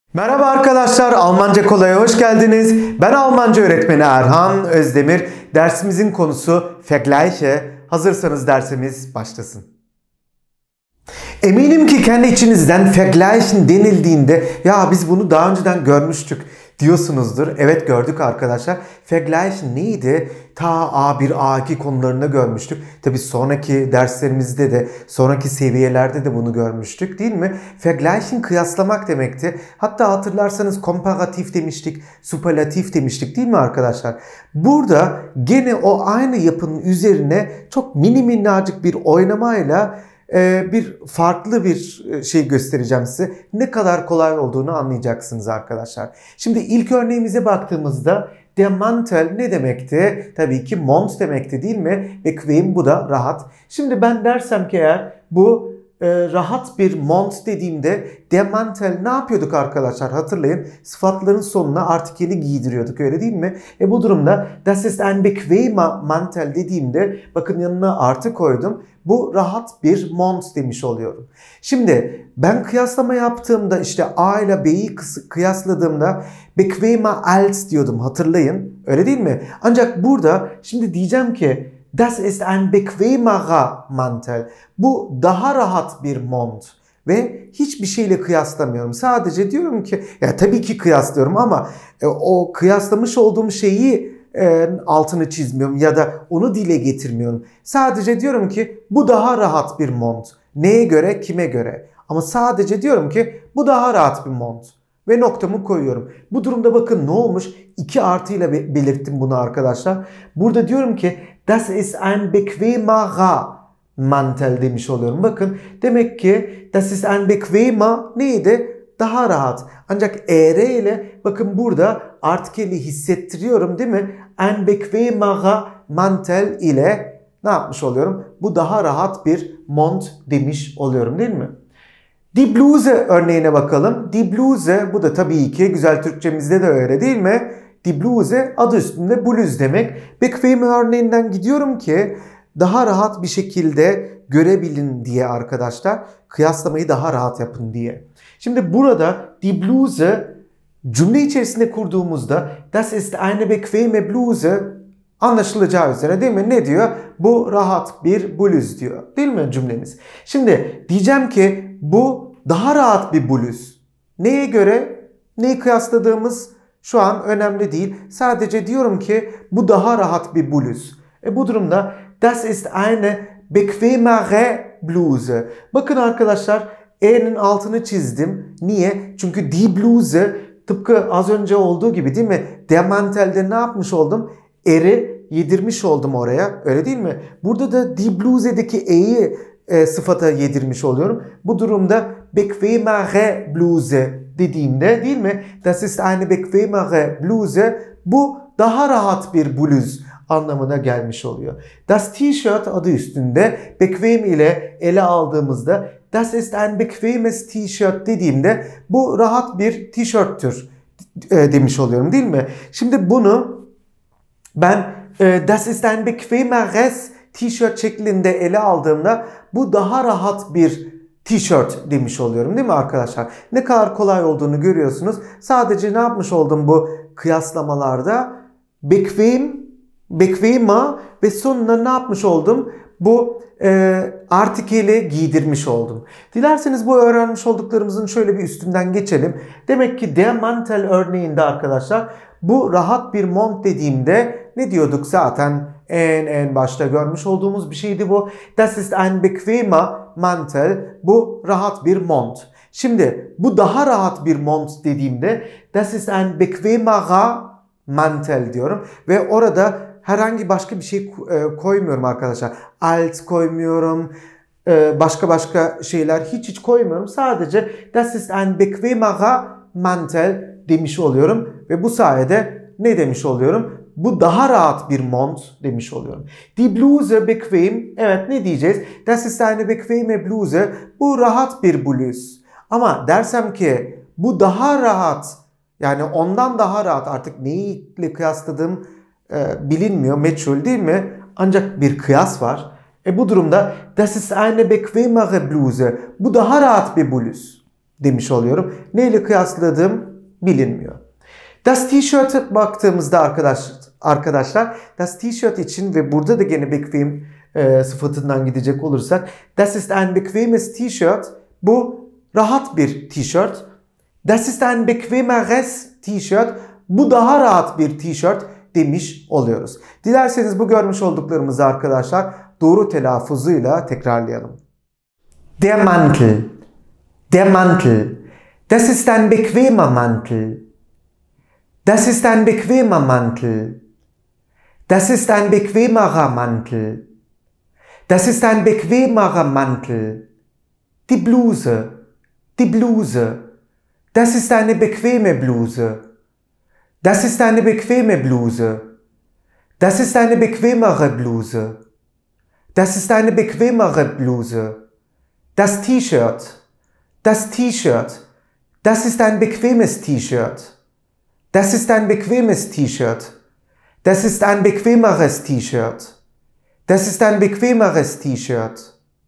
Merhaba arkadaşlar, Almanca Kolay'a hoş geldiniz. Ben Almanca öğretmeni Erhan Özdemir. Dersimizin konusu Vergleiche. Hazırsanız dersimiz başlasın. Eminim ki kendi içinizden Vergleichen denildiğinde ya biz bunu daha önceden görmüştük diyorsunuzdur. Evet, gördük arkadaşlar. Vergleichen neydi? Ta A1, A2 konularında görmüştük. Tabi sonraki derslerimizde de, sonraki seviyelerde de bunu görmüştük, değil mi? Vergleichen kıyaslamak demekti. Hatta hatırlarsanız komparatif demiştik, superlatif demiştik, değil mi arkadaşlar? Burada gene o aynı yapının üzerine çok mini minnacık bir oynamayla bir farklı bir şey göstereceğim size. Ne kadar kolay olduğunu anlayacaksınız arkadaşlar. Şimdi ilk örneğimize baktığımızda der Mantel ne demekti? Tabii ki mont demekti, değil mi? Bequem, bu da rahat. Şimdi ben dersem ki eğer bu rahat bir mont dediğimde der Mantel ne yapıyorduk arkadaşlar? Hatırlayın, sıfatların sonuna artikeli giydiriyorduk, öyle değil mi? Bu durumda das ist ein bequemer Mantel dediğimde bakın yanına artı koydum. Bu rahat bir mont demiş oluyorum. Şimdi ben kıyaslama yaptığımda işte A ile B'yi kıyasladığımda bequemer als diyordum, hatırlayın. Öyle değil mi? Ancak burada şimdi diyeceğim ki das ist ein bequemerer Mantel. Bu daha rahat bir mont. Ve hiçbir şeyle kıyaslamıyorum. Sadece diyorum ki ya tabii ki kıyaslıyorum ama o kıyaslamış olduğum şeyi altını çizmiyorum ya da onu dile getirmiyorum. Sadece diyorum ki bu daha rahat bir mont. Neye göre, kime göre? Ama sadece diyorum ki bu daha rahat bir mont. Ve noktamı koyuyorum. Bu durumda bakın ne olmuş? 2 artıyla belirttim bunu arkadaşlar. Burada diyorum ki das ist ein bequemerer Mantel demiş oluyorum. Bakın demek ki das ist ein bequemer neydi? Daha rahat. Ancak ER ile bakın burada artikeli hissettiriyorum, değil mi? Ein bequemerer Mantel ile ne yapmış oluyorum? Bu daha rahat bir mont demiş oluyorum, değil mi? Die Bluse örneğine bakalım. Die Bluse, bu da tabii ki güzel Türkçemizde de öyle, değil mi? Die Bluse adı üstünde bluz demek. Bequem örneğinden gidiyorum ki daha rahat bir şekilde görebilin diye arkadaşlar. Kıyaslamayı daha rahat yapın diye. Şimdi burada die Bluse cümle içerisinde kurduğumuzda das ist eine bequeme Bluse anlaşılacağı üzere, değil mi? Ne diyor? Bu rahat bir bluz diyor. Değil mi cümlemiz? Şimdi diyeceğim ki bu daha rahat bir bluz. Neye göre? Neyi kıyasladığımız şu an önemli değil. Sadece diyorum ki bu daha rahat bir bluz. Bu durumda das ist eine bequemere Bluse. Bakın arkadaşlar, E'nin altını çizdim. Niye? Çünkü die Bluse tıpkı az önce olduğu gibi, değil mi? Der Mantel'de ne yapmış oldum? Er'i yedirmiş oldum oraya. Öyle değil mi? Burada da die Bluse'deki E'yi sıfata yedirmiş oluyorum. Bu durumda bequemere Bluse dediğimde, değil mi? Das ist eine bequemere Bluse. Bu daha rahat bir bluz anlamına gelmiş oluyor. Das T-shirt adı üstünde bequem ile ele aldığımızda das ist ein bequemes T-shirt dediğimde bu rahat bir tişörttür demiş oluyorum, değil mi? Şimdi bunu ben das ist ein bequemeres T-shirt şeklinde ele aldığımda bu daha rahat bir tişört demiş oluyorum, değil mi arkadaşlar? Ne kadar kolay olduğunu görüyorsunuz. Sadece ne yapmış oldum bu kıyaslamalarda? Bequemer ve sonuna ne yapmış oldum? Bu artikeli giydirmiş oldum. Dilerseniz bu öğrenmiş olduklarımızın şöyle bir üstünden geçelim. Demek ki der Mantel örneğinde arkadaşlar bu rahat bir mont dediğimde ne diyorduk zaten? En başta görmüş olduğumuz bir şeydi bu. Das ist ein bequemer Mantel. Bu rahat bir mont. Şimdi bu daha rahat bir mont dediğimde das ist ein bequemerer Mantel diyorum. Ve orada herhangi başka bir şey koymuyorum arkadaşlar. Alt koymuyorum. Başka şeyler hiç koymuyorum. Sadece das ist ein bequemerer Mantel demiş oluyorum. Ve bu sayede ne demiş oluyorum? Bu daha rahat bir mont demiş oluyorum. Die Bluse bequem. Evet, ne diyeceğiz? Das ist eine bequeme Bluse. Bu rahat bir bluz. Ama dersem ki bu daha rahat, yani ondan daha rahat, artık neyle kıyasladığım bilinmiyor, meçhul, değil mi? Ancak bir kıyas var. Bu durumda das ist eine bequemere Bluse. Bu daha rahat bir bluz. demiş oluyorum. Neyle kıyasladığım bilinmiyor. Das T-shirt'e baktığımızda arkadaşlar das T-shirt için ve burada da gene bequem sıfatından gidecek olursak das ist ein bequemes T-shirt. Bu rahat bir T-shirt. Das ist ein bequemeres T-shirt. Bu daha rahat bir T-shirt demiş oluyoruz. Dilerseniz bu görmüş olduklarımızı arkadaşlar doğru telaffuzuyla tekrarlayalım. Der Mantel. Der Mantel. Das ist ein bequemer Mantel. Das ist ein bequemer Mantel. Das ist ein bequemerer Mantel. Das ist ein bequemerer Mantel. Die Bluse. Die Bluse. Das ist eine bequeme Bluse. Das ist eine bequeme Bluse. Das ist eine bequemere Bluse. Das ist eine bequemere Bluse. Das T-Shirt. Das T-Shirt. Das ist ein bequemes T-Shirt. Das ist ein bequemes T-Shirt. Das ist ein bequemeres T-Shirt. Das ist ein bequemeres T-Shirt.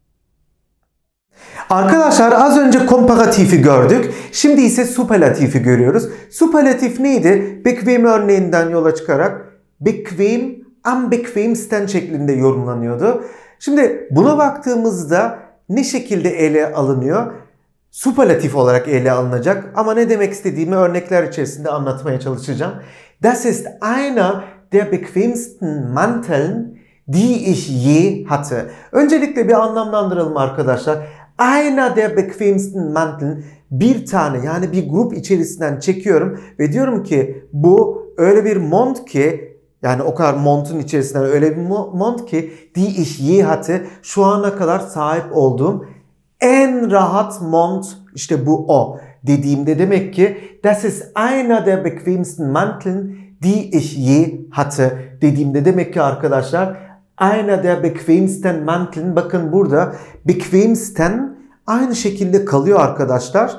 Arkadaşlar az önce komparatifi gördük. Şimdi ise superlatifi görüyoruz. Superlatif neydi? Bequem örneğinden yola çıkarak bequem, am bequemsten şeklinde yorumlanıyordu. Şimdi buna baktığımızda ne şekilde ele alınıyor? Superlatif olarak ele alınacak ama ne demek istediğimi örnekler içerisinde anlatmaya çalışacağım. Das ist einer der bequemsten Manteln, die ich je hatte. Öncelikle bir anlamlandıralım arkadaşlar. Einer der bequemsten Manteln, bir tane yani bir grup içerisinden çekiyorum ve diyorum ki bu öyle bir mont ki yani o kadar montun içerisinden öyle bir mont ki die ich je hatte, şu ana kadar sahip olduğum en rahat mont, işte bu o dediğimde demek ki das ist einer der bequemsten Manteln, die ich je hatte dediğimde demek ki arkadaşlar einer der bequemsten Manteln, bakın burada bequemsten aynı şekilde kalıyor arkadaşlar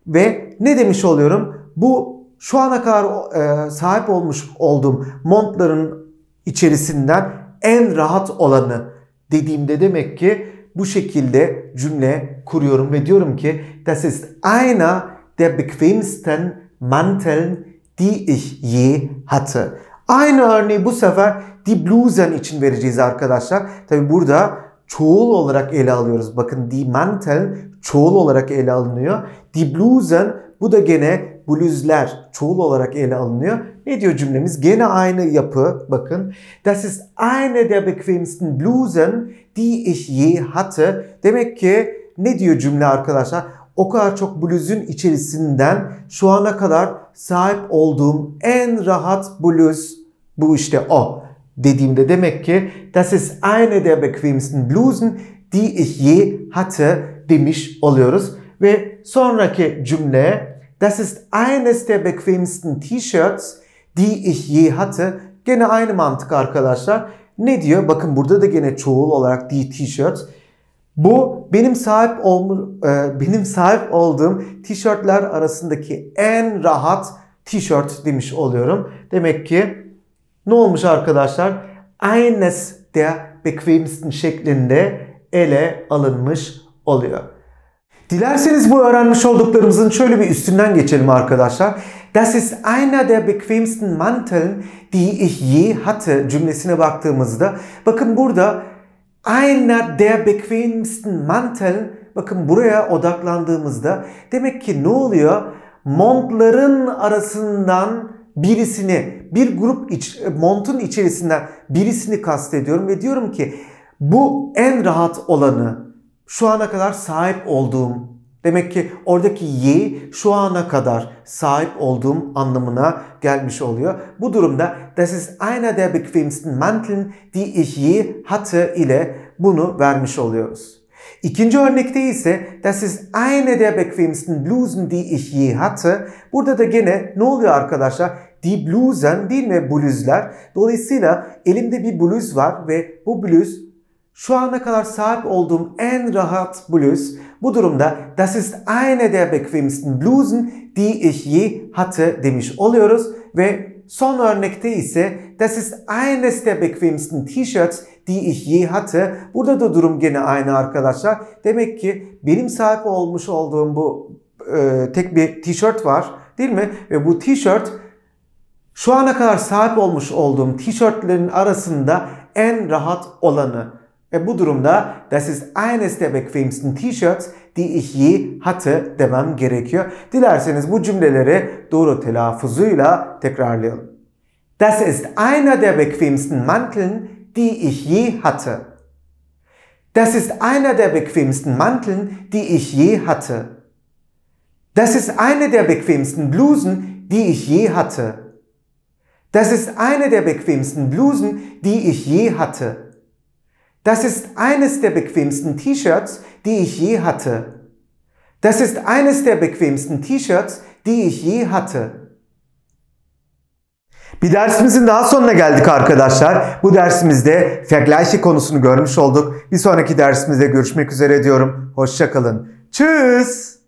ve ne demiş oluyorum? Bu şu ana kadar sahip olmuş olduğum montların içerisinden en rahat olanı dediğimde demek ki bu şekilde cümle kuruyorum ve diyorum ki das ist einer der bequemsten Manteln, die ich je hatte. Aynı örneği bu sefer die Blusen için vereceğiz arkadaşlar. Tabi burada çoğul olarak ele alıyoruz. Bakın die Mantel çoğul olarak ele alınıyor. Die Blusen bu da gene bluzler çoğul olarak ele alınıyor. Ne diyor cümlemiz? Gene aynı yapı. Bakın. Das ist eine der bequemsten Blusen, die ich je hatte. Demek ki ne diyor cümle arkadaşlar? O kadar çok bluzun içerisinden şu ana kadar sahip olduğum en rahat bluz bu işte o dediğimde demek ki das ist eine der bequemsten Blusen, die ich je hatte demiş oluyoruz. Ve sonraki cümle das ist eines der bequemsten T-shirts, die ich je hatte. Gene aynı mantık arkadaşlar. Ne diyor? Bakın burada da gene çoğul olarak die T-shirts. Bu benim sahip olduğum tişörtler arasındaki en rahat tişört demiş oluyorum. Demek ki ne olmuş arkadaşlar? Eines der bequemsten şeklinde ele alınmış oluyor. Dilerseniz bu öğrenmiş olduklarımızın şöyle bir üstünden geçelim arkadaşlar. Das ist einer der bequemsten Manteln, die ich je hatte cümlesine baktığımızda bakın burada einer der bequemsten Manteln, bakın buraya odaklandığımızda demek ki ne oluyor? Montların arasından birisini, bir grup montun içerisinden birisini kastediyorum ve diyorum ki bu en rahat olanı şu ana kadar sahip olduğum, demek ki oradaki ye şu ana kadar sahip olduğum anlamına gelmiş oluyor. Bu durumda das ist einer der bequemsten Manteln, die ich je hatte ile bunu vermiş oluyoruz. İkinci örnekte ise das ist eine der bequemsten Blusen, die ich je hatte. Burada da gene ne oluyor arkadaşlar? Die Blusen değil mi? Bluzlar. Dolayısıyla elimde bir bluz var ve bu bluz şu ana kadar sahip olduğum en rahat bluz. Bu durumda das ist eine der bequemsten Blusen, die ich je hatte demiş oluyoruz. Ve son örnekte ise das ist eines der bequemsten T-shirts, die ich je hatte. Burada da durum gene aynı arkadaşlar. Demek ki benim sahip olmuş olduğum bu tek bir tişört var değil mi? Ve bu tişört şu ana kadar sahip olmuş olduğum tişörtlerin arasında en rahat olanı. Bu durumda das ist eines der bequemsten T-Shirts, die ich je hatte demem gerekiyor. Dilerseniz bu cümleleri doğru telaffuzuyla tekrarlayalım. Das ist einer der bequemsten Manteln, die ich je hatte. Das ist einer der bequemsten Manteln, die ich je hatte. Das ist eine der bequemsten Blusen, die ich je hatte. Das ist eine der bequemsten Blusen, die ich je hatte. Das ist eines der bequemsten T-Shirts, die ich je hatte. Das ist eines der bequemsten T-Shirts, die ich je hatte. Bir dersimizin daha sonuna geldik arkadaşlar. Bu dersimizde Vergleiche konusunu görmüş olduk. Bir sonraki dersimizde görüşmek üzere diyorum. Hoşça kalın. Tschüss.